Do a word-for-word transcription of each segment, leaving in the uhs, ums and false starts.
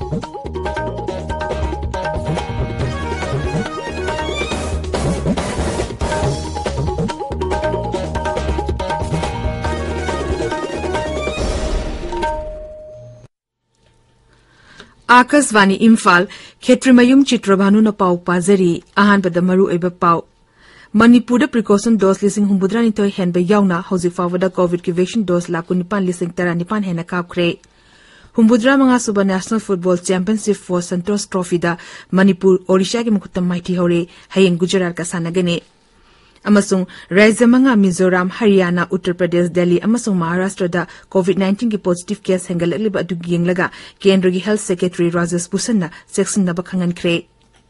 Akasvani Imphal, Ksh Chitrabhanu na pau pazari, ahan bada maru eba pau. Manipur precaution dose lising humbudra nitoy hen ba yauna, hausi fawada COVID vaccine dose lakunipan lising taranipan hen na kapkre. Humbudra mga suba National Football Championship for Santos Trophy da Manipur Orisha ki mukutam maiti hore, hayeng Gujarat ka sanagane. Amasung Rajya mga Mizoram, Haryana, Uttar Pradesh, Delhi, amasung Maharashtra da COVID nineteen ki positive case hengalaliba adugiyeng laga Kendra ki Health Secretary Rajesh Busanna section na bakangan kre.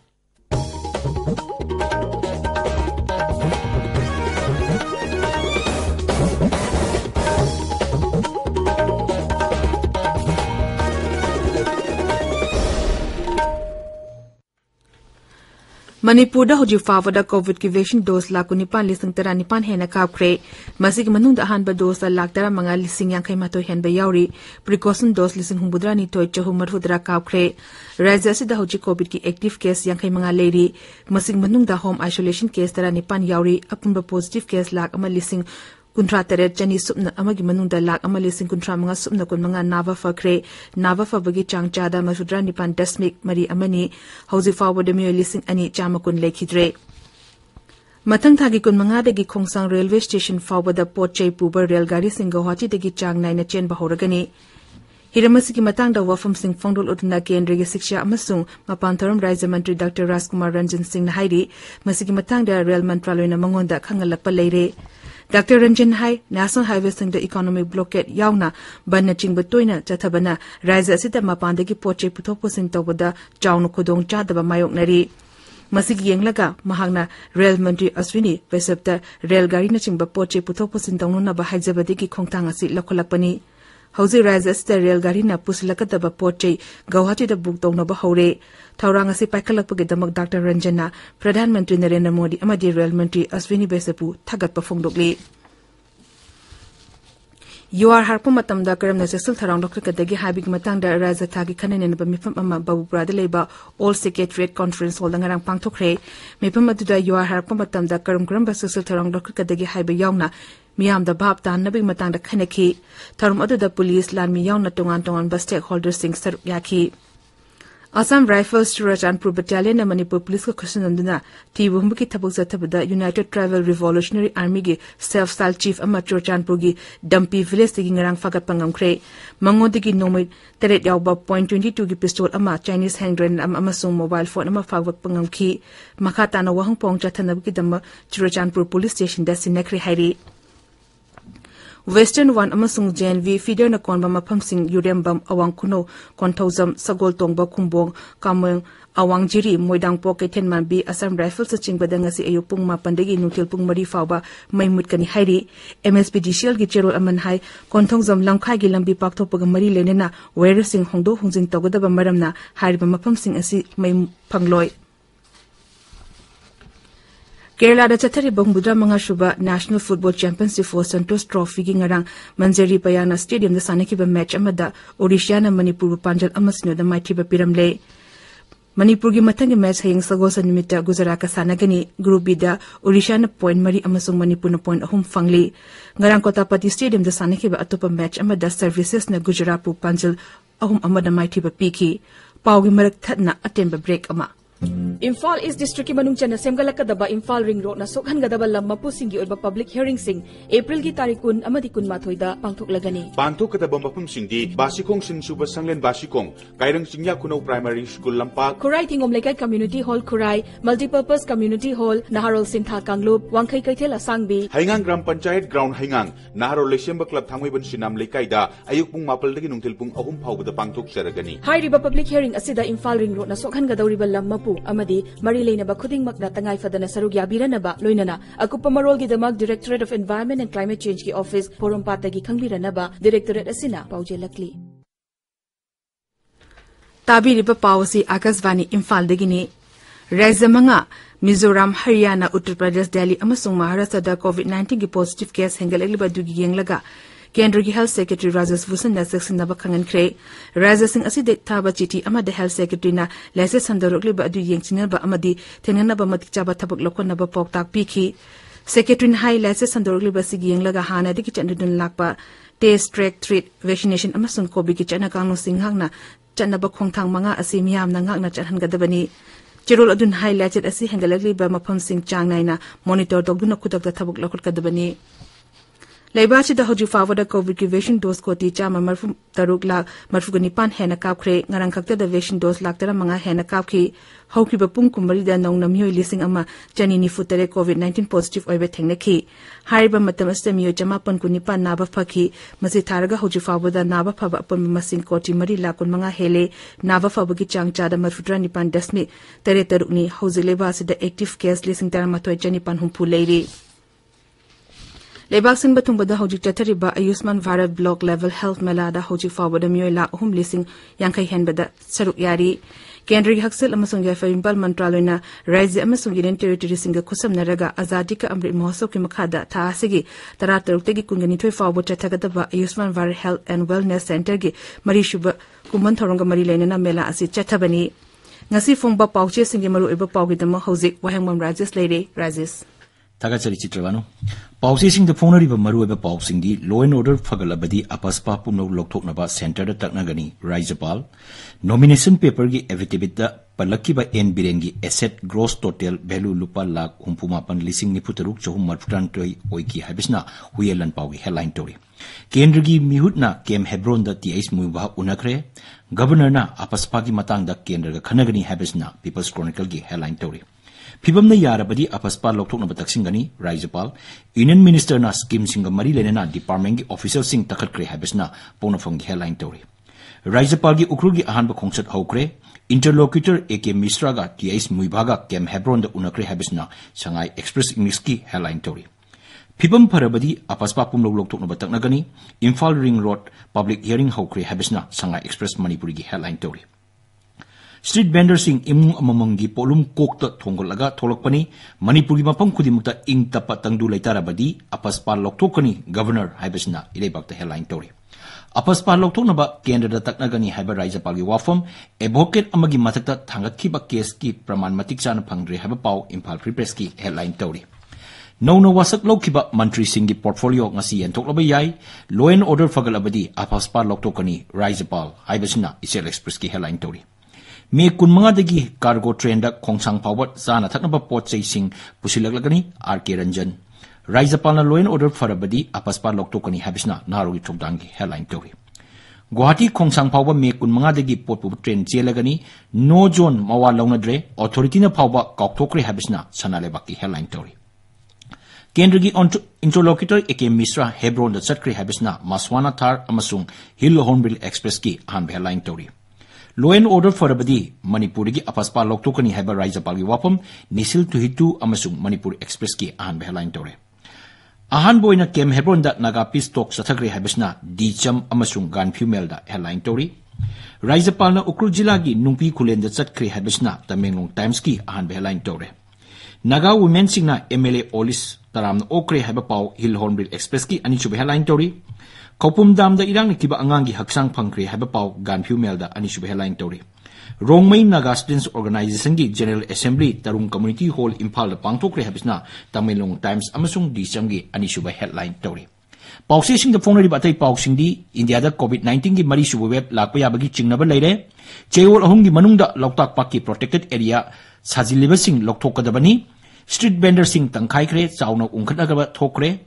Manipur da hoji fawada COVID vaccine dose lakunipan lising taranipan hen na kapkre. Masig manung da ahan ba dose la laktara mga lising yang kay matoy hen ba yauri. Precaution dose lising humbudra ni toy chahumar hudra kapkre. Rajya si da hoji COVID ki active case yang kay mga lady. Masig manung da home isolation case taranipan yauri. Apun ba positive case lak ama lising kuntra teret chani supna amagi manungda lak amali sing kuntra mga supna kun mga nava fakre nava fabagi changchada masudra nipan dasmik mari amani hausi forward mi lising ani chama kun lekhidre mathang thagi kun mga degi khongsang railway station forward potchai puber rail gari sing Guwahati degi chang nine na chen bahoragani Hiramasi ki matang da wafam sing fongdol utna kendra gi siksha amasung mapantharam Rajya Mantri Doctor Rajkumar Ranjan Singh na hairi masigi matang da rail mantraloy na mangonda khangalak pa leire Doctor Ranjan Hai, National Highway Sing the Economic Blockade Yauna, Ban Chingbatuna, Chatabana, Rise Asita Mapandaki Poche Putopo Sing Tobada, Jaunu Kodong Chadaba Mayok Nari. Masigi Yanglaga, Mahagna, Rail Mantri Aswini, Vesepta, Rail Garina Chingba Poche Putopo Sing Tonuna Bahajabadiki Kongtangasi Lokolapani. Hausi Rise Asita Rail Garina Pusilakataba Poche, Guwahati the book Dong Bahore. Taurangasi Pakalapagadamak Doctor Ranjana, Pradhan Mantri Narendra Modi, Amadi Rail Mantri Aswini Besapu, Tagat Pafongdogli. You are Harpumatam da Karam Nasil Tarang Doctor Kadagi Habig Matang da Raza Tagi Kanan and Bamipam Ama Babu Bradaleba, All Secretariat Conference holding Pangtokre, Mipamatuda, you are Harpumatam da Karam Gramba Sisil Tarang Doctor Kadagi Habi Yauna, Miam the Bab Dan Nabi Matang da Kanaki, Tarum Other the police land Miyauna Tongan Tongan Bus stakeholders sing Yaki. Assam Rifles Churachandpur Battalion na Manipur Police ko kasunanduna tibu humbuki tabuk sa tabada United Tribal Revolutionary Army gi self-styled chief ama Churachandpur gi Dampi Village tigi ngarang fagat pangamkre mango digi nomay teret yawba point two two gi pistol ama Chinese hand grenade ama amasung mobile phone ama fagat pangamki makata na wahang pong chatanab gi dama Churachandpur Police Station da sinakri hairi Western one amasung J N V feeder na konba mapam sing Urembam awang kuno kontauzam sagol tongba kumbong kameng awang jiri moidang po kay tenman bi Assam Rifles sa chingbada nga si ayupong mapandagi nutil pong mari fawba may mut kani hairi M S P Judicial gicherol amanhay kontauzam langkay gilang bi pakto pag mari lene na where sing hongdo hongjing togodaba maram na hariba mapam sing asi may pangloy Kerala da chatari bangbudra mga shuba National Football Championship for Santos Trophy gi ngarang Manjari Payana Stadium da sanaki ba match amada Odisha na Manipur Panjal amasno da maiti ba piramle Manipur gi matang match hayeng sago sa nimita Gujarat ka sanagani Group B da Odisha na point mari amasung Manipur na point ahum fangli ngarang Kotapati Stadium da sanaki ba atopa match amada services na Gujarat pu Panjal ahum amada maiti ba piki pawgi marak thatna atem ba break ama Imphal is district manung chana semgalakadaba Imphal ring road na sokhan gadaba lammapu singi oiba public hearing sing April gi tarikun amadi kun mathoida pangthoklagani pangthokadaba mapum singdi basikong sinsuba sanglen basikong kairang singya kuno primary school lampak Kurai tingom lekai community hall Kurai multipurpose community hall Naharol Sintha Kanglup Wangkai Kaithel Asangbi Haingang Gram Panchayat ground Haingang Naharol Lesemba club thangwaiban sinam lekai da ayukpung mapal dagi nungtilpung ahum phawbada pangthok saragani Hai riba public hearing asida Imphal ring road na sokhan gadawriba lammapu amadi mari leinaba khudingmak na tangai fadana sarug yabiranaba loinana akupa marol gi damag Directorate of Environment and Climate Change ki office Porompata gi khangbiranaba Directorate asina paujelakli Tabi riba pawsi Akasvani Imphal dagini Rajya mga Mizoram, Haryana, Uttar Pradesh, Delhi amasung Maharashtra da COVID nineteen gi positive case hengalaliba dugi yenglaga Kendra ki Health Secretary Rajesh Vusan na seksinaba khangan kre Rajesh Singh asi de thaba chiti amade Health Secretary na lese sandarokli ba adu yengchinal ba amadi tenana ba matikcha ba thabak lokon na ba poktak pikhi Secretary hai lese sandarokli ba sig yenglaga hana de ki chandun lakpa test track treat vaccination amasung COVID ki chana kangno singhang na chanaba khongthang manga asi miyam na ngak na chanhan gadabani Chirol adun highlighted asi hangalagli ba mapam sing chang naina monitor dogduna kudak da thabuk lokot kadabani Laibachi da hoju fawa da COVID vaccine dose ko ti chama marfu taruk la marfu gani pan hena kapkre ngarang khakta da vaccine dose lak tara manga hena kapki hauki ba pung kumari da nong na myoi lising ama chani ni futare COVID nineteen positive oibe thengna ki hariba matam asta myo chama pan kuni pan na ba phaki masi tharaga hoju fawa da na ba phaba pon masing ko ti mari la kun manga hele na ba phaba ki chang cha da marfu tra ni pan dasmi tare taruk ni hojile ba se da active case lising tara matoi chani pan hum phulei Lebak sin batung bada hojik chatariba Ayushman Bharat Block Level Health Mela da hojik fawa da myoy la hum lising yangkai hen bada saruk yari Kendra haksel amasung ya Imphal Mantraloy na Raise amasung Union Territory singa kusam naraga azadi ka amrit mahotsav ki makhada tha asigi tara taruk tegi kungani thoi fawa chatagada ba Ayushman Bharat Health and Wellness Center gi mari shuba kuman thoronga mari lainana mela asi chathabani ngasi fongba pauche singi maru iba paugi dama hojik Wahengbam Rajesh leire Rajesh Ksh Chitrabhanu. Pausing the phone of Maru pausing the law and order Fagalabadi Apaspa Puno Loknaba Center Taknagani, Rizapal, nomination paper gi evitabita Palakiba N Birengi asset gross total value lupa lak umpumapan lising ni putaruk chohum marputantoi oiki habisna huyelan pawi headline tori. Kendrigi mihutna kem Hebron da tis muba unakre, Governor na Apaspagi matang da Kendra Kanagani habisna People's Chronicle gi headline tori. Pibam na yarabadi apaspa loktok na bataksingani Rizapal Union Minister na scheme singa mari lenena department gi official sing takat kre habisna ponafang headline tori Rizapal gi ukru gi ahan ba khongsat haukre interlocutor A K Misra ga tis muibaga kem Hebron da unakre habisna Shanghai Express English ki headline tori Pibam parabadi apaspa pum loktok na bataknagani Imphal Ring Road public hearing haukre habisna Shanghai Express Manipuri gi headline tori Street vendors sing imung amamangi polum kokta thongolaga tholokpani Manipuri mapam khudimukta ing tapa tangdu leitarabadi apaspa loktokani governor haibasna ilebakta headline tori apaspa loktoknaba kendra da taknagani haiba Rizapalgi wafam advocate amagi mathakta thangakhiba case ki praman matik chana phangdre haiba pau Imphal Free Press ki headline tori Nono wasak lokhiba mantri singi portfolio ngasi entoklaba yai law and order fagalabadi apaspa loktokani Rizapal haibasna Isel Express ki headline tori Me kunmanga dagi cargo train da khongsang pawat sana thaknaba pot chei sing pusilaglagani R K Ranjan Rizapal na law and order farabadi apaspa loktokani habisna narogi thokdangi headline tori Guwahati khongsang pawba me kunmanga dagi pot pu train chelagani no zone mawa lawnadre authority na pawba kaukthokre habisna sanalebaki headline tori Kendrigi interlocutor A K Misra Hebron da chatkre habisna Maswana Thar amasung Hill Hornbill Express ki han headline tori Law and order for abadi Manipuri gi apaspa loktokani haiba Rizapal gi wapam nisil tuhitu amasung Manipur Express ki ahan headline tore ahan boina kem Hebron da naga pistok sathagre habisna dicham amasung gan female da headline tori Rizapal na Ukru jila gi nungpi khulen da chatkre habisna Tamenglong Times ki ahan headline tore naga women singna M L A Olis taram okre haiba pau Hill Hornbill Express ki ani chube headline tori Kaupum dam da irang kiba angangi haksang phangkre haiba pau gan female da ani shube headline tori Rongmai Naga Students Organization gi General Assembly Tarung Community Hall Imphal da pangthokre habisna Tamenglong Times amasung Dicham gi ani shube headline tori Pausi sing da phonari batai pausing di India da COVID nineteen gi mari shube web lakpa yabagi chingnaba leire cheyol ahum gi manungda loktak pakki protected area sajiliba sing lokthokadabani street vendor sing tangkhai kre chauna ungkhatnagaba thokre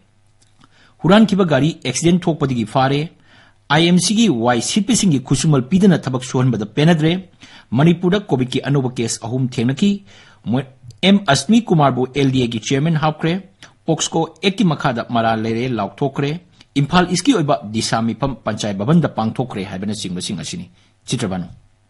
Huran kiba gari accident thok padigi fare I M C gi Y C P singi kusumal pidana tabak suhan bada penadre Manipura COVID ki anoba case ahum thengnaki M Asmi Kumar bu L D A gi chairman hapkre Poxco eki makhada mara lere lauk thokre Imphal iski oiba disami pam panchai babanda pang thokre haibana singba sing asini Chitrabhanu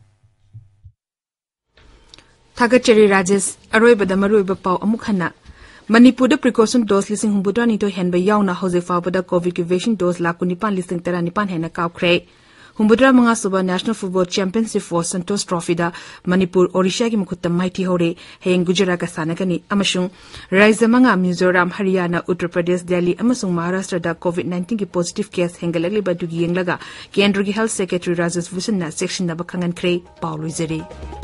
Thagachari Rajesh aroi bada maroi ba pau amukhana Manipur da precaution dose lising humbudrani to hen ba yauna hose fa bada COVID vaccine dose la kunipan lising tarani pan hena kaukre Humbudra Manga Suba National Football Championship for Santos Trophy da Manipur Orisha gi mukutta Mighty Hore Heng Gujarat ka sanakani Amashung Raisa Manga Mizoram Haryana Uttar Pradesh Delhi Amasung Maharashtra da COVID nineteen ki positive case hengalagli badugi yenglaga Kendra gi Health Secretary Rajesh Bhushan na section na bakangan kre Paulo Zere